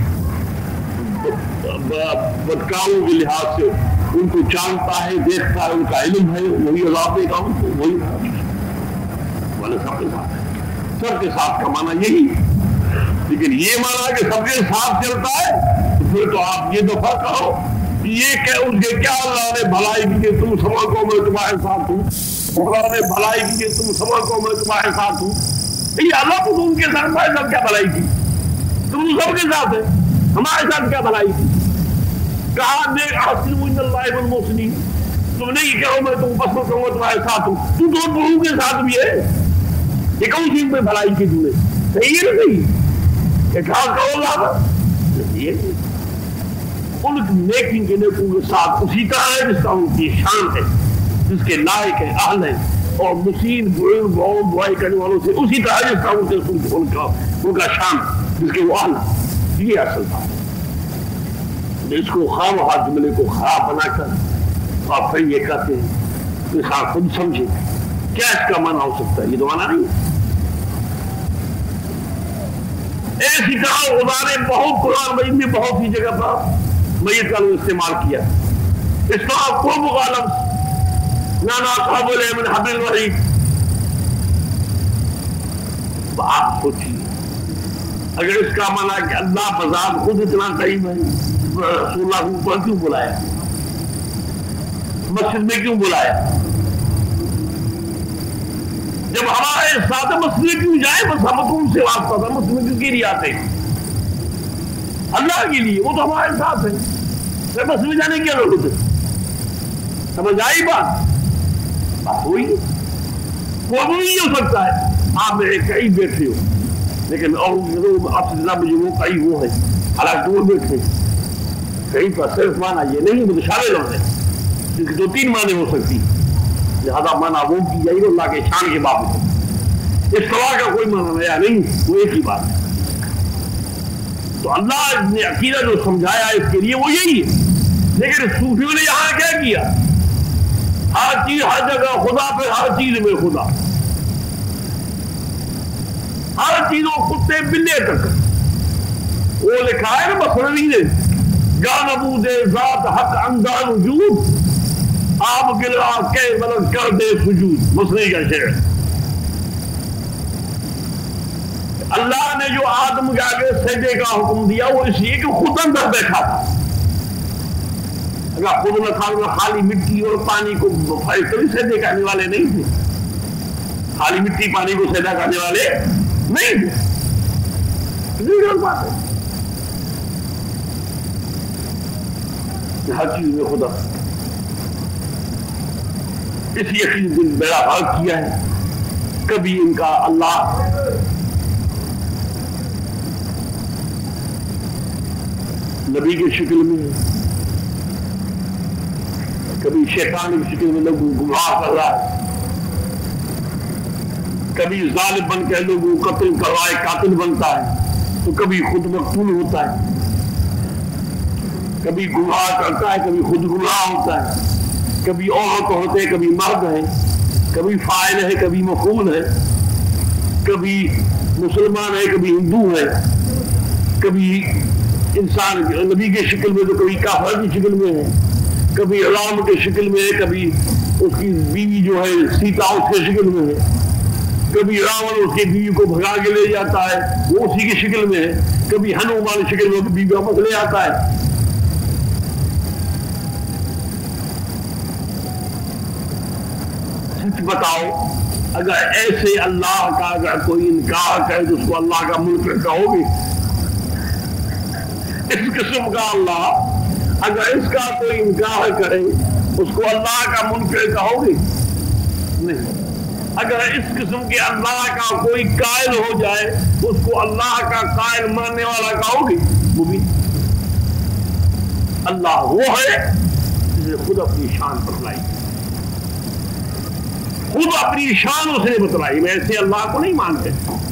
بدکاروں کے لحاظ سے ان کو جانتا ہے، دیکھتا ہے، ان کا علم ہے، وہی عذاب دے گا ان کو، وہی والے سب کے ساتھ ہے. سب کے ساتھ کا معنی یہی، لیکن یہ معنی کہ سب کے ساتھ چلتا ہے تو پھر تو آپ یہ دفعہ کہو یہ کہ ان کے کیا اللہ نے بھلائی کی کہ تم سب کو میں تمہارے ساتھ ہوں، اللہ نے بھلائی کی کہ تم سب کو میں تمہارے ساتھ ہوں. یہ اللہ کو ان کے ساتھ ہمارے ساتھ کیا بھلائی کی، تم سب کے ساتھ ہے، ہمارے ساتھ کیا بھلائی کی. کہا دیکھ احسنوا ان اللہ والمحسنین، تم نہیں کہو میں تم پسند کروں گا تمہارے ساتھ ہوں، تو دو بہو کے ساتھ بھی ہے. یہ کون سی میں بھلائی کی تم نے، صحیح ہے نا؟ صحیح کہ کہا کرو اللہ یہ ان نیکی کے نیکوں کے ساتھ اسی طرح ہے جس کا ان کی شان ہے، جس کے لائق ہے، اہل ہے. اور مسین برائی کرنے والوں سے اسی طرح جس کا ان کا شان جس کے وہ اہل ہے. یہ اصل بات ہے. اس کو خام ہاتھ جملے کو خراب بنا کر آپ پھر یہ کہتے ہیں اس کا خود سمجھے کیا اس کا معنی ہو سکتا ہے. یہ تو معنی نہیں. ایسی طرح خدا نے بہت قرآن مجید میں بہت سی جگہ پر میت کا استعمال کیا. اس طرح قرب غالب نانا قابل من حبل الورید. آپ سوچیے اگر اس کا معنی کہ اللہ بذات خود اتنا قریب ہے، رسول اللہ کو اوپر کیوں بلایا، مسجد میں کیوں بلایا؟ جب ہمارے ساتھ مسجد کیوں جائے، بس ہم کو ان سے واسطہ تھا، مسجد کیوں کے لیے آتے اللہ کے لیے، وہ تو ہمارے ساتھ ہے، پھر مسجد جانے کی ضرورت ہے. سمجھ آئی بات ہوئی. وہ نہیں ہو سکتا ہے آپ کہیں بیٹھے ہو لیکن اور آپ سے زیادہ مجھے وہ کہیں وہ ہے، حالانکہ دور بیٹھے کہیں پر صرف مانا یہ نہیں وہ شامل ہوتے ہیں، کیونکہ دو تین معنی ہو سکتی، لہذا مانا وہ کی جائے اللہ کے شان کے باوجود. اس طرح کا کوئی معنی نیا نہیں، وہ ایک ہی بات ہے. تو اللہ نے عقیدہ جو سمجھایا اس کے لیے وہ یہی ہے. لیکن صوفیوں نے یہاں کیا کیا، ہر چیز ہر جگہ خدا پہ، ہر چیز میں خدا، ہر چیزوں کتے بلے تک. وہ لکھا ہے نا بصروی نے جانبود ذات حق اندان وجود آپ گلا کے مدد کر دے سجود. مصری کا شعر. اللہ نے جو آدم کے آگے سجدے کا حکم دیا وہ اس لیے کہ خود اندر بیٹھا تھا. اگر خود نہ تھا خالی مٹی اور پانی کو کبھی سجدے کرنے والے نہیں تھے، خالی مٹی پانی کو سجدہ کرنے والے نہیں تھے. کتنی غلط بات ہے. ہر چیز میں خدا اس یقین دل میرا حال کیا ہے. کبھی ان کا اللہ نبی کی شکل میں، کبھی شیطان کی شکل میں لوگوں کو گمراہ کر رہا ہے، کبھی ظالم بن کے لوگوں کو قتل کر رہا ہے، قاتل بنتا ہے، تو کبھی خود مقتول ہوتا ہے، کبھی گمراہ کرتا ہے، کبھی خود گمراہ ہوتا ہے، کبھی عورت ہوتے ہیں، کبھی مرد ہے، کبھی فاعل ہے، کبھی مفعول ہے، کبھی مسلمان ہے، کبھی ہندو ہے، کبھی انسان نبی کی شکل میں تو کبھی کافر کی شکل میں ہے، کبھی علام کی شکل میں ہے، کبھی اس کی بیوی جو ہے سیتا اس کی شکل میں ہے، کبھی راون اس کی بیوی کو بھگا کے لے جاتا ہے وہ اسی کی شکل میں ہے، کبھی ہنومان شکل میں بیوی واپس لے آتا ہے. سچ بتاؤ اگر ایسے اللہ کا اگر کوئی انکار کرے تو اس کو اللہ کا منکر کہو گے؟ اس قسم کا اللہ اگر اس کا کوئی انکار کرے اس کو اللہ کا منکر کہو گے؟ نہیں. اگر اس قسم کے اللہ کا کوئی قائل ہو جائے تو اس کو اللہ کا قائل ماننے والا کہو گے؟ وہ بھی اللہ وہ ہے جس نے خود اپنی شان بتلائی، خود اپنی شان اس نے بتلائی. میں ایسے اللہ کو نہیں مانتے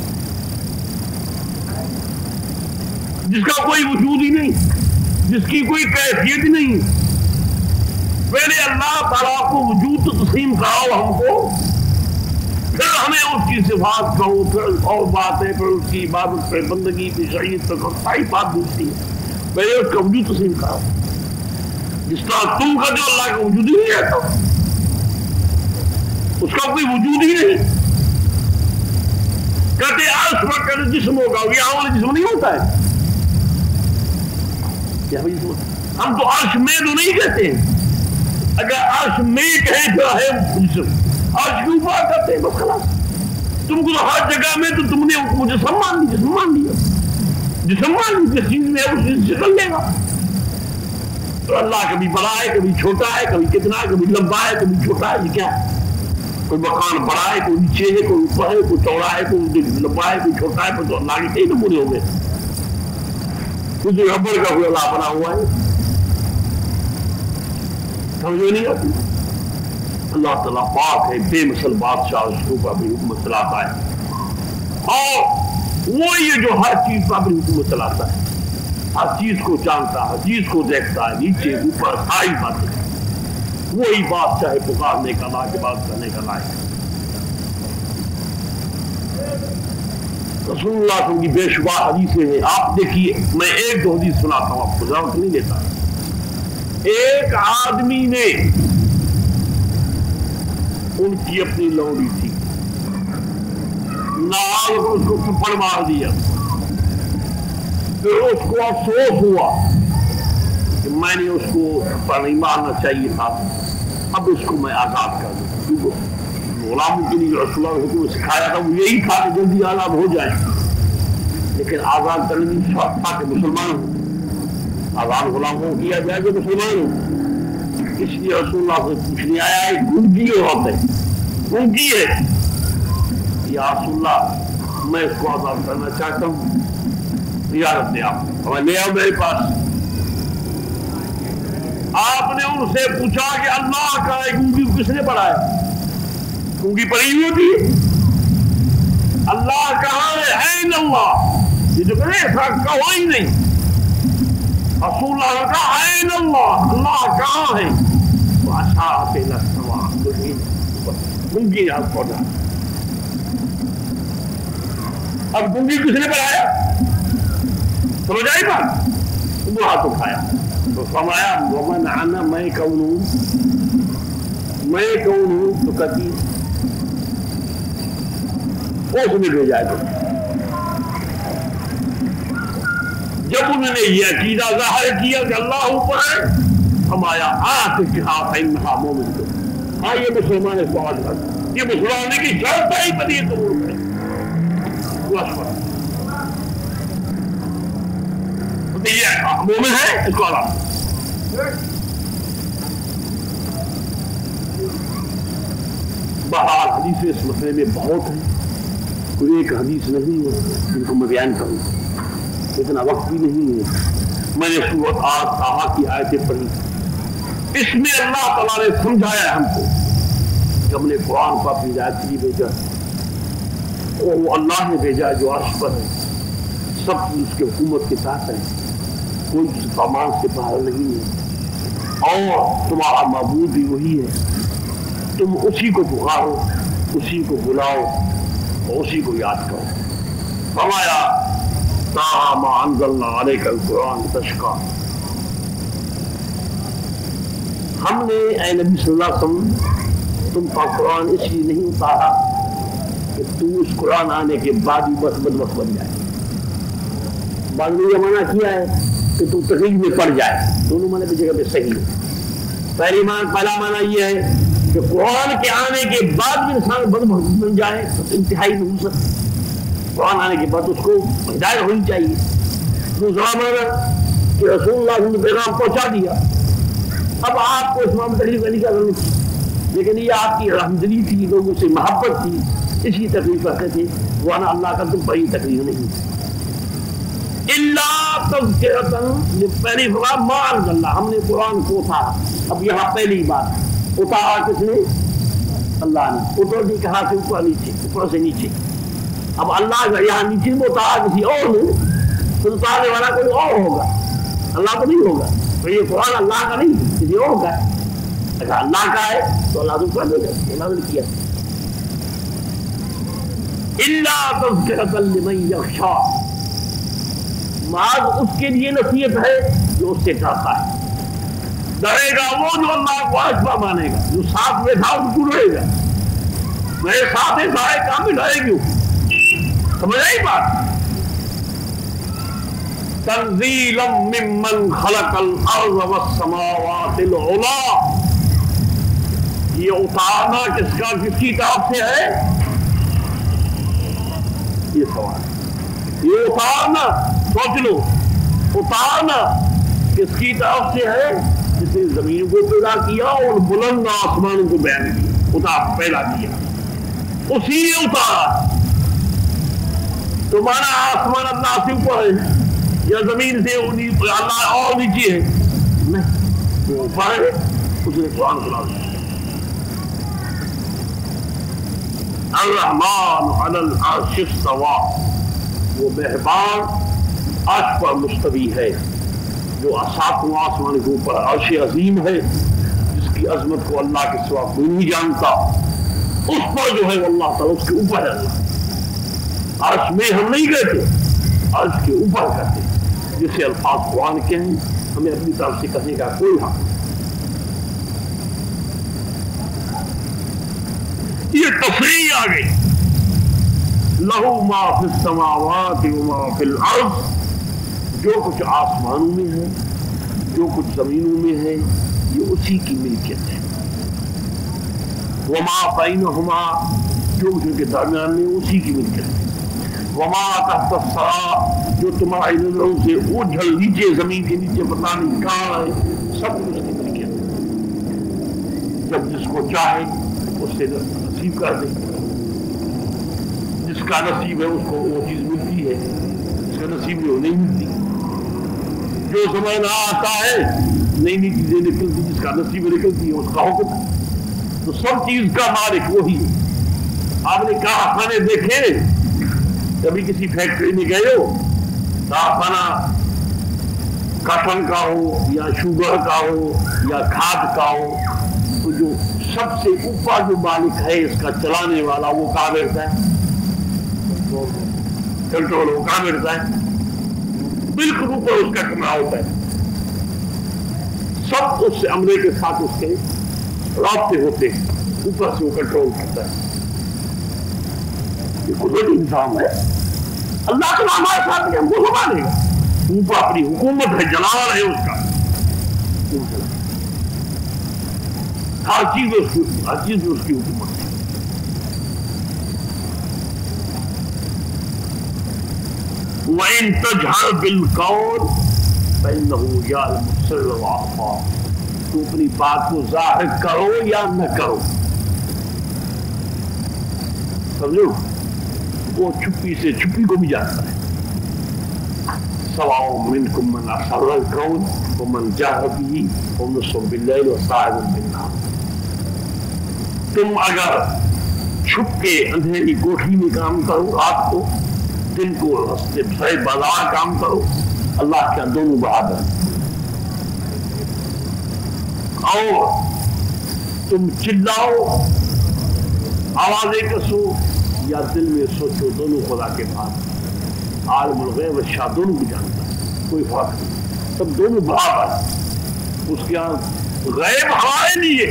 جس کا کوئی وجود ہی نہیں، جس کی کوئی کیفیت نہیں. پہلے اللہ تعالیٰ کو وجود تو تسلیم کراؤ ہم کو، پھر ہمیں اس کی صفات کہو، پھر اور باتیں، پھر اس کی عبادت پہ، بندگی پہ، شریعت پہ، ساری بات دوسری ہے. پہلے اس کا وجود تسلیم کراؤ. جس طرح تم کا جو اللہ کا وجود ہی نہیں رہتا، اس کا کوئی وجود ہی نہیں. کہتے عرش پر کہتے جسم ہوگا، یہاں والا جسم نہیں ہوتا ہے. ہم تو عرش میں تو نہیں کہتے ہیں. اگر عرش میں کہیں تو ہے جسم، عرش کے اوپر کہتے ہیں بس خلاص. تم کو تو ہر جگہ میں تو تم نے مجھے جسم مان لیا، جسم مان لیا، جسم مان لیا. جس چیز میں ہے اس چیز سے چل لے گا. تو اللہ کبھی بڑا ہے، کبھی چھوٹا ہے، کبھی کتنا ہے، کبھی لمبا ہے، کبھی چھوٹا ہے. یہ کیا ہے؟ کوئی مکان بڑا ہے، کوئی نیچے ہے، کوئی اوپر ہے، کوئی چوڑا ہے، کوئی لمبا ہے، کوئی چھوٹا ہے. تو اللہ کے کئی نمونے ہو گئے. کچھ ربڑ کا کوئی اللہ بنا ہوا ہے، سمجھ میں نہیں آتی. اللہ تعالیٰ پاک ہے، بے مثل بادشاہ، اس کے اوپر اپنی حکومت چلاتا ہے. اور وہ یہ جو ہر چیز پر اپنی حکومت چلاتا ہے، ہر چیز کو جانتا ہے، ہر چیز کو دیکھتا ہے، نیچے اوپر ساری باتیں. وہی بادشاہ ہے پکارنے کا، لا کے بات کرنے کا لائق. رسول اللہ صلی اللہ علیہ وسلم کی بے شمار حدیثیں ہیں. آپ دیکھیے، میں ایک دو حدیث سناتا ہوں آپ کو، ضرورت نہیں دیتا. ایک آدمی نے ان کی اپنی لونڈی تھی، نال کو اس کو تھپڑ مار دیا. پھر اس کو افسوس ہوا کہ میں نے اس کو تھپڑ نہیں مارنا چاہیے تھا، اب اس کو میں آزاد کر دوں. کیونکہ غلاموں کے لیے رسول اللہ نے حکم سکھایا تھا وہ یہی تھا کہ جلدی آزاد ہو جائے. لیکن آزاد کرنے کی شرط تھا کہ مسلمان ہوں، آزاد غلاموں کیا جائے کہ مسلمان ہوں. اس لیے رسول اللہ سے پوچھنے آیا ہے، گنگی عورت ہے، گنگی ہے، یا رسول اللہ میں اس کو آزاد کرنا چاہتا ہوں، اجازت دیں آپ. میں لے آؤ میرے پاس. آپ نے ان سے پوچھا کہ اللہ کا ایک گنگی کس نے پڑھا ہے؟ گنگی پڑھی ہوئی ہوتی ہے. اللہ کہاں ہے؟ این اللہ. یہ جو کہے ایسا کہو ہی نہیں. رسول اللہ نے کہا این اللہ، اللہ کہاں ہے؟ واشارت الی السماء. گنگی نے ہاتھ پڑھا. اب گنگی کس نے پڑھایا؟ سمجھ آئی بات؟ وہ ہاتھ اٹھایا تو فرمایا ومن انا، میں کون ہوں، میں کون ہوں؟ تو کہتی اس نے بھیجا ہے. جب انہوں نے یہ عقیدہ ظاہر کیا کہ اللہ اوپر ہے، فرمایا آتکھا فإنھا مومن. ہاں یہ مسلمان اس بات کر، یہ مسلمان کی شرط ہے، بنی قبول کرے. یہ مومن ہے اس کو عذاب. بہرحال حدیث اس مسئلے میں بہت ہیں، کوئی ایک حدیث نہیں ہے جن کو میں بیان کروں، اتنا وقت بھی نہیں ہے. میں نے سورۃ طٰہٰ کی آیتیں پڑھی، اس میں اللہ تعالیٰ نے سمجھایا ہے ہم کو کہ ہم نے قرآن کو اپنی ہدایت کے لیے بھیجا، اور وہ اللہ نے بھیجا جو عرش پر ہے، سب اس کے حکومت کے تحت ہے، کوئی اس فرمان سے باہر نہیں ہے، اور تمہارا معبود بھی وہی ہے، تم اسی کو پکارو، اسی کو بلاؤ اور اسی کو یاد کرو. فرمایا طٰہٰ مَا أَنزَلْنَا عَلَيْكَ الْقُرْآنَ تَشْقَىٰ، ہم نے اے نبی صلی اللہ علیہ وسلم تم پر قرآن اس لیے نہیں اتارا کہ تو اس قرآن آنے کے بعد ہی بس بدبخت بن جائے. بعد میں یہ منع کیا ہے کہ تم تکلیف میں پڑ جائے، دونوں معنی کی جگہ پہ صحیح ہے. پہلا معنی یہ ہے کہ قرآن کے آنے کے بعد بھی انسان بدبخت بن جائے تو انتہائی نحوست. قرآن آنے کے بعد اس کو ہدایت ہونی چاہیے. دوسرا معنی کہ رسول اللہ نے پیغام پہنچا دیا، اب آپ کو اس معاملے میں تکلیف کرنے کی ضرورت تھی، لیکن یہ آپ کی رحمدلی تھی، لوگوں سے محبت تھی، اس کی تکلیف کرتے تھے، ورنہ اللہ کا تم پر ہی تکلیف نہیں. اللہ تذکرۃ، پہلی بات ما انزلنا، ہم نے قرآن کو اتارا. اب یہاں پہلی بات اتارا کس نے؟ اللہ نے. اتر بھی کہا سے اوپر نیچے، اوپر سے نیچے. اب اللہ کا یہاں نیچے میں اتارا کسی اور نے، تو اتارنے والا کوئی اور ہوگا، اللہ تو نہیں ہوگا. تو یہ قرآن اللہ کا نہیں کسی اور کا ہے. اگر اللہ کا ہے تو اللہ تو کر دے گا، نازل کیا. الا تذکرۃ لمن یخشیٰ، بعض اس کے لیے نصیحت ہے جو اس سے ڈرتا ہے. ڈرے گا وہ جو اللہ کو عاشقہ مانے گا، جو ساتھ میں تھا اس کو ڈرے گا. میرے ساتھ سارے کام میں ڈرے کیوں؟ سمجھ آئی بات؟ تنزیلا ممن خلق الارض والسماوات العلیٰ، یہ اتارنا کس کا، کس کی طرف سے ہے؟ یہ سوال. یہ اتارنا سوچ لو، اتارنا کس کی طرف سے ہے؟ جس نے زمین کو پیدا کیا اور بلند آسمانوں کو بیان کیا، اتار پیدا کیا، اسی نے اتارا. تمہارا آسمان اللہ سے اوپر ہے یا زمین سے اللہ اور نیچے ہے؟ نہیں، وہ اوپر ہے. اس نے قرآن سنا دیا. الرحمن علی العرش استویٰ، وہ مہربان عرش پر مستوی ہے، جو ساتوں آسمان کے اوپر عرش عظیم ہے، جس کی عظمت کو اللہ کے سوا کوئی نہیں جانتا. اس پر جو ہے وہ اللہ تعالیٰ اس کے اوپر ہے. اللہ عرش میں ہم نہیں کہتے، عرش کے اوپر کہتے، جسے الفاظ قرآن کے ہیں، ہمیں اپنی طرف سے کہنے کا کوئی حق نہیں. یہ تصریح آ گئی. لہو ما فی السماوات وما فی الارض، جو کچھ آسمانوں میں ہے، جو کچھ زمینوں میں ہے، یہ اسی کی ملکیت ہے. وما بینہما، جو کچھ ان کے درمیان میں اسی کی ملکیت ہے. وما تحت الثری، جو تمہاری نظروں سے اوجھل نیچے، زمین کے نیچے پتہ نہیں کہاں ہے، سب کچھ کی ملکیت ہے. جب جس کو چاہے اس سے نصیب کر دے، جس کا نصیب ہے اس کو وہ چیز ملتی ہے، جس کا نصیب ہے وہ نہیں ملتی. جو سمجھ نہ آتا ہے نئی نئی چیزیں نکلتی، جس کا نصیب نکلتی ہے اس کا حکم. تو سب چیز کا مالک وہی ہے. آپ نے کارخانے دیکھے؟ کبھی کسی فیکٹری میں گئے ہو؟ کارخانہ کاٹن کا ہو یا شوگر کا ہو یا کھاد کا ہو، تو جو سب سے اوپر جو مالک ہے اس کا چلانے والا، وہ کہاں بیٹھتا ہے؟ کنٹرول وہ کہاں بیٹھتا ہے؟ بالکل اوپر اس کا کمرہ ہوتا ہے. سب اس سے عملے کے ساتھ اس کے رابطے ہوتے ہیں، اوپر سے وہ کنٹرول کرتا ہے. یہ قدرتی نظام ہے. اللہ تعالیٰ ہمارے ساتھ ہم کو سنبھالے گا. اوپر اپنی حکومت ہے، جلال ہے اس کا. ہر چیز میں اس کی حکومت ہے. وَإِن تَجْهَرْ بِالْقَوْلِ، فإنه يعلم السر وأخفى. تو اپنی بات کو ظاہر کرو یا نہ کرو، سمجھو، وہ چھپی سے چھپی کو بھی جانتا ہے. سواء منکم من اسر القول ومن جهر به ومن بالليل وساعد بالنهار. تم اگر چھپ کے اندھیری کوٹھی میں کام کرو رات کو، دن کو رستے سے بازار کام کرو، اللہ کے دونوں برابر ہیں. اور تم چلاؤ، آوازیں کسو یا دل میں سوچو، دونوں خدا کے پاس. عالم الغیب و شاہ دونوں کو جانتا ہے، کوئی فرق نہیں، سب دونوں برابر. اس کے یہاں غیب ہمارے لیے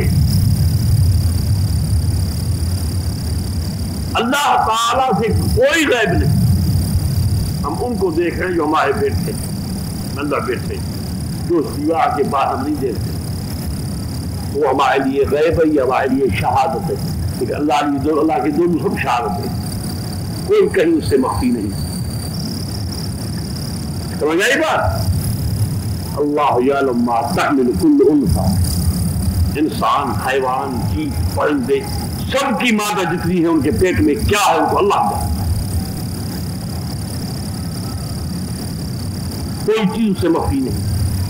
اللہ تعالیٰ سے کوئی غیب نہیں. ہم ان کو دیکھ رہے ہیں جو ہمارے بیٹے اندر بیٹھے، جو دیوار کے باہر نہیں دیکھتے، وہ ہمارے لیے غیب ہے، یہ ہمارے لیے شہادت ہے. لیکن اللہ کے دونوں سب شہادت ہے، کوئی کہیں اس سے مخفی نہیں. سمجھ آئی بات؟ اللہ یعلم ما تحمل کل انثی. انسان، حیوان، چیز، پرندے، سب کی مادہ جتنی ہے ان کے پیٹ میں کیا ہے ان کو اللہ جانتا ہے. کوئی چیز اس سے مخفی نہیں.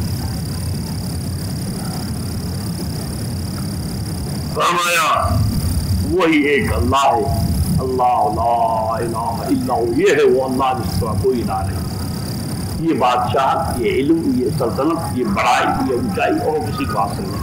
فرمایا وہی ایک اللہ ہے، اللہ لا الہ الا ہو. یہ ہے وہ اللہ جس کا کوئی الہ نہیں. یہ بادشاہ، یہ علم، یہ سلطنت، یہ بڑائی، یہ اونچائی اور کسی کو حاصل نہیں.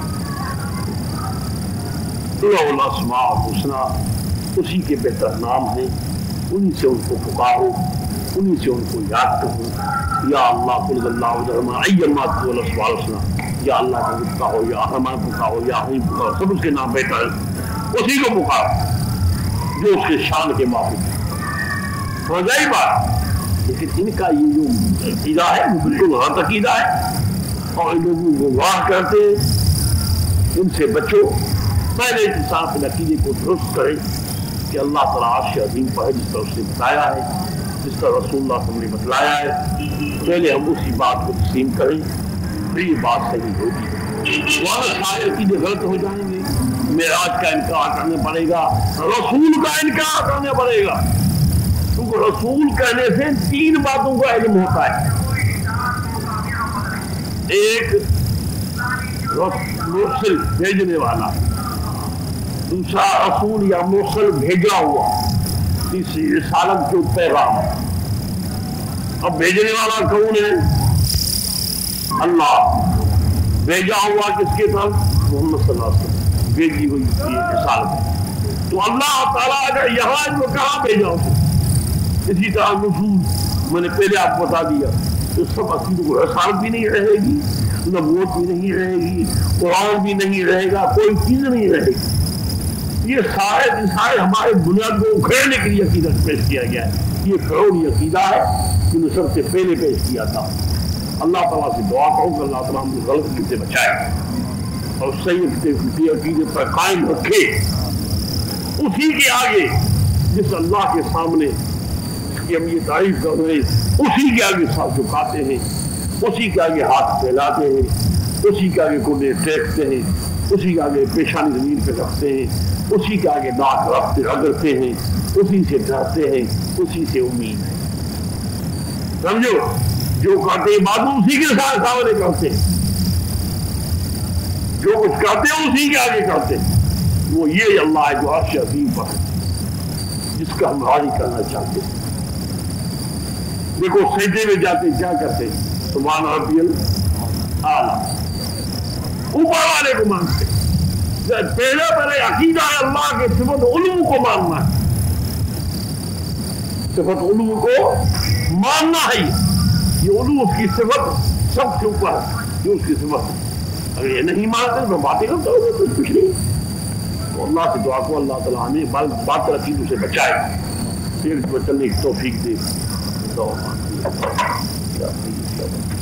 الاسماء الحسنى، اسی کے بہتر نام ہیں، انہی سے ان کو پکارو، انہی سے ان کو یاد کرو. یا اللہ قل اللہ الرحمن ایما تقول الاسماء الحسنى. یا اللہ کا ذکر ہو، یا رحمان پکارو، یا رحیم پکارو، سب اس کے نام بہتر ہے، اسی کو پکارو جو اس کے شان کے موافق. سمجھ آئی بات؟ لیکن ان کا یہ جو عقیدہ ہے وہ بالکل غلط عقیدہ ہے، اور ان لوگوں کو گمراہ کرتے ہیں. ان سے بچو. پہلے انسان اپنے عقیدے کو درست کرے کہ اللہ تعالیٰ عرش عظیم پر ہے، جس طرح اس نے بتایا ہے، جس طرح رسول اللہ صلی اللہ علیہ وسلم نے بتلایا ہے. پہلے ہم اسی بات کو تسلیم کریں، پھر یہ بات صحیح ہوگی. وہاں سارے عقیدے غلط ہو جائیں گے. معراج کا انکار کرنا پڑے گا، رسول کا انکار کرنا پڑے گا، کیونکہ رسول کہنے سے 3 باتوں کا علم ہوتا ہے. ایک مرسل بھیجنے والا، دوسرا رسول یا مرسل بھیجا ہوا، تیسری رسالت جو پیغام. اب بھیجنے والا کون ہے؟ اللہ. بھیجا ہوا کس کے طرف؟ محمد صلی اللہ علیہ وسلم، بھیجی ہوئی رسالت. تو اللہ تعالیٰ اگر یہاں ان کو کہاں بھیجا ہو؟ اسی طرح نزول میں نے پہلے آپ کو بتا دیا، تو سب عقیدوں کو رسالت بھی نہیں رہے گی، نبوت بھی نہیں رہے گی، قرآن بھی نہیں رہے گا، کوئی چیز نہیں رہے گی. یہ سارے ہمارے بنیاد کو اکھیڑنے کے لیے عقیدہ پیش کیا گیا ہے. یہ فرعونی عقیدہ ہے جنہوں نے سب سے پہلے پیش کیا تھا. اللہ تعالیٰ سے دعا کرو کہ اللہ تعالیٰ ہم کو غلطی سے بچائے اور سید کے عقیدے پر قائم رکھے. اسی کے آگے جس اللہ کے سامنے کہ ہم یہ تعریف کر رہے ہیں، اسی کے آگے ساتھ جھکاتے ہیں، اسی کے آگے ہاتھ پھیلاتے ہیں، اسی کے آگے کونے ٹیکتے ہیں، اسی کے آگے پیشانی زمین پہ رکھتے ہیں، اسی کے آگے ناک رگڑتے ہیں، اسی سے ڈرتے ہیں، اسی سے امید ہے. سمجھو، جو کرتے ہیں بازو اسی کے ساتھ سامنے کرتے ہیں، جو کچھ کرتے ہیں اسی کے آگے کرتے ہیں. وہ یہ اللہ ہے جو عرش عظیم پر ہے، جس کا ہم راضی کرنا چاہتے ہیں. دیکھو سجدے میں جاتے کیا کرتے ہیں؟ سبحان ربی الاعلیٰ، اوپر والے کو مانتے. پہلے عقیدہ ہے اللہ کے صفت علو کو ماننا ہے، صفت علو کو ماننا ہے. یہ علو اس کی صفت سب سے اوپر ہے، جو اس کی صفت ہے. اگر یہ نہیں مانتے تو باتیں کرتے ہوگے تو کچھ نہیں. تو اللہ سے دعا کو اللہ تعالیٰ ہمیں باطل عقیدوں سے بچائے، ایک چلنے کی توفیق دے.